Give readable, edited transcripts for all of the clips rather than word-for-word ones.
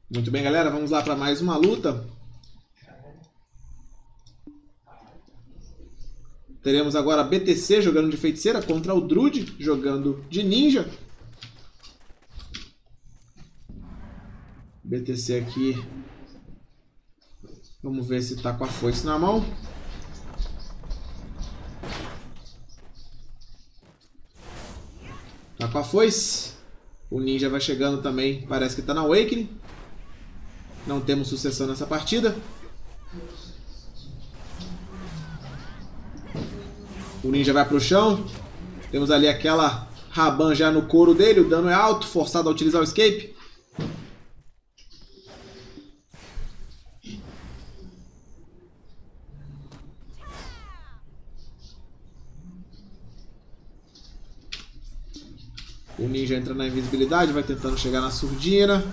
Muito bem, galera. Vamos lá para mais uma luta. Teremos agora a BTC jogando de feiticeira contra o Druid jogando de ninja. BTC aqui. Vamos ver se tá com a foice na mão. Tá com a foice. O ninja vai chegando também. Parece que tá na Awakening. Não temos sucessão nessa partida. O ninja vai pro chão. Temos ali aquela Raban já no couro dele. O dano é alto. Forçado a utilizar o escape. O ninja entra na invisibilidade. Vai tentando chegar na surdina.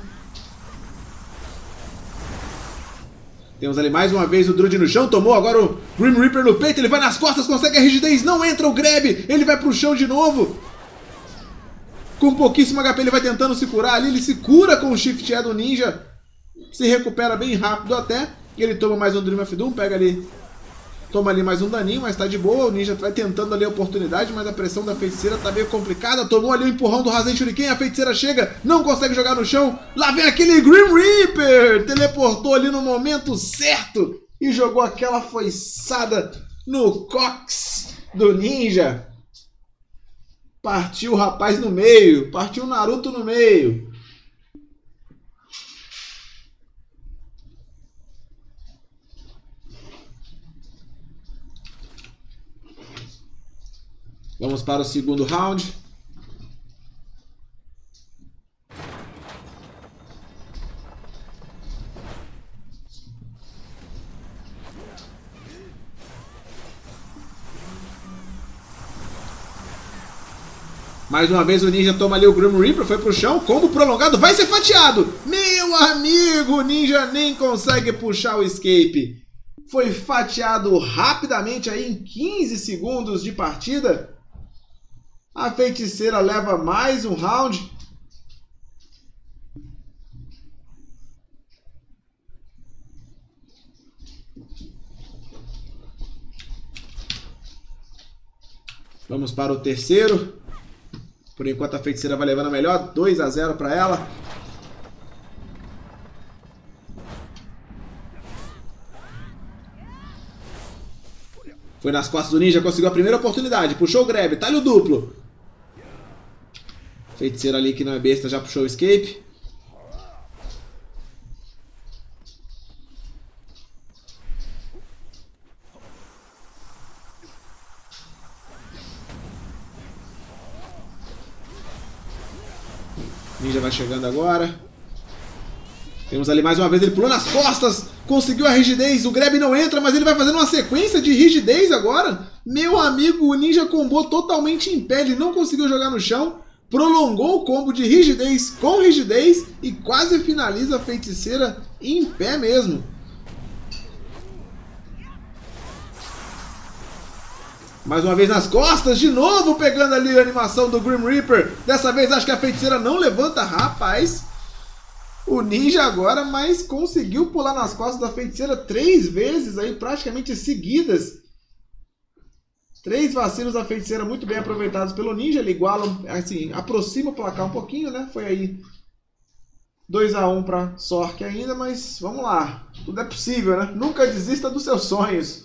Temos ali mais uma vez o Druid no chão, tomou agora o Grim Reaper no peito, ele vai nas costas, consegue a rigidez, não entra o grab, ele vai pro chão de novo. Com pouquíssimo HP ele vai tentando se curar ali, ele se cura com o Shift E do ninja, se recupera bem rápido até, e ele toma mais um Dream of Doom, pega ali, toma ali mais um daninho, mas tá de boa, o ninja vai tentando ali a oportunidade, mas a pressão da feiticeira tá meio complicada, tomou ali o empurrão do Rasen Shuriken, a feiticeira chega, não consegue jogar no chão, lá vem aquele Grim Reaper, teleportou ali no momento certo e jogou aquela foiçada no cox do ninja. Partiu o rapaz no meio, partiu o Naruto no meio. Vamos para o segundo round. Mais uma vez o ninja toma ali o Grim Reaper, foi pro chão, combo prolongado, vai ser fatiado! Meu amigo, o ninja nem consegue puxar o escape. Foi fatiado rapidamente aí em 15 segundos de partida. A feiticeira leva mais um round. Vamos para o terceiro. Por enquanto a feiticeira vai levando a melhor. 2-0 para ela. Foi nas costas do ninja, conseguiu a primeira oportunidade. Puxou o grab, talho duplo. Feiticeiro ali que não é besta, já puxou o escape. Ninja vai chegando agora. Temos ali mais uma vez, ele pulou nas costas. Conseguiu a rigidez, o grab não entra, mas ele vai fazendo uma sequência de rigidez agora. Meu amigo, o ninja combou totalmente em pé, ele não conseguiu jogar no chão. Prolongou o combo de rigidez com rigidez e quase finaliza a feiticeira em pé mesmo. Mais uma vez nas costas, de novo pegando ali a animação do Grim Reaper. Dessa vez acho que a feiticeira não levanta, rapaz. O ninja agora, mas conseguiu pular nas costas da feiticeira 3 vezes aí, praticamente seguidas. 3 vacilos da feiticeira muito bem aproveitados pelo ninja. Ele iguala, assim, aproxima o placar um pouquinho, né? Foi aí 2-1 para Sork ainda, mas vamos lá. Tudo é possível, né? Nunca desista dos seus sonhos.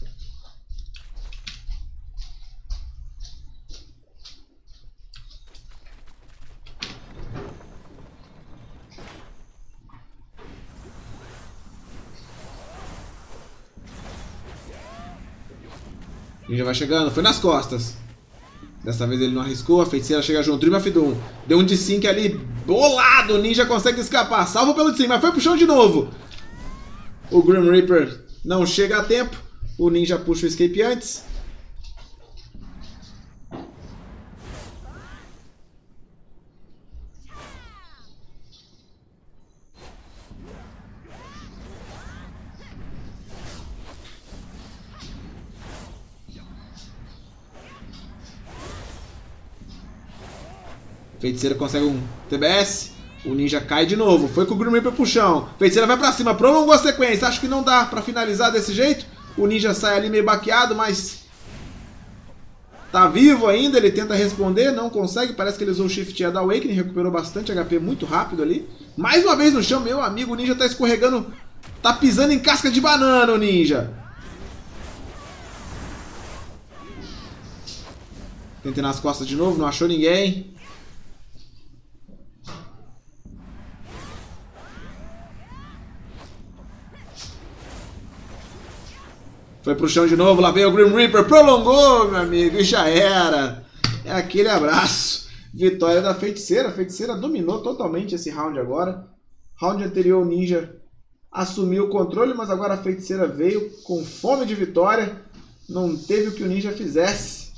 Ninja vai chegando, foi nas costas. Dessa vez ele não arriscou, a feiticeira chega junto. Dream of Doom, deu um de 5 ali, bolado. O ninja consegue escapar, salvo pelo de 5, mas foi pro chão de novo. O Grim Reaper não chega a tempo. O ninja puxa o escape antes. Feiticeiro consegue um TBS. O Ninja cai de novo. Foi com o Grim Reaper pro chão. Feiticeira vai pra cima. Prolongou a sequência. Acho que não dá pra finalizar desse jeito. O Ninja sai ali meio baqueado, mas... tá vivo ainda. Ele tenta responder. Não consegue. Parece que ele usou o Shift da Awakening. Recuperou bastante HP muito rápido ali. Mais uma vez no chão. Meu amigo, o Ninja tá escorregando. Tá pisando em casca de banana, o Ninja. Tentei nas costas de novo. Não achou ninguém. Foi pro chão de novo, lá veio o Grim Reaper, prolongou, meu amigo, e já era. É aquele abraço. Vitória da Feiticeira. A Feiticeira dominou totalmente esse round agora. Round anterior o Ninja assumiu o controle, mas agora a Feiticeira veio com fome de vitória. Não teve o que o Ninja fizesse.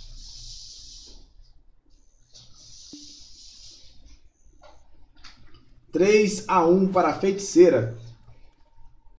(3-1 para a Feiticeira.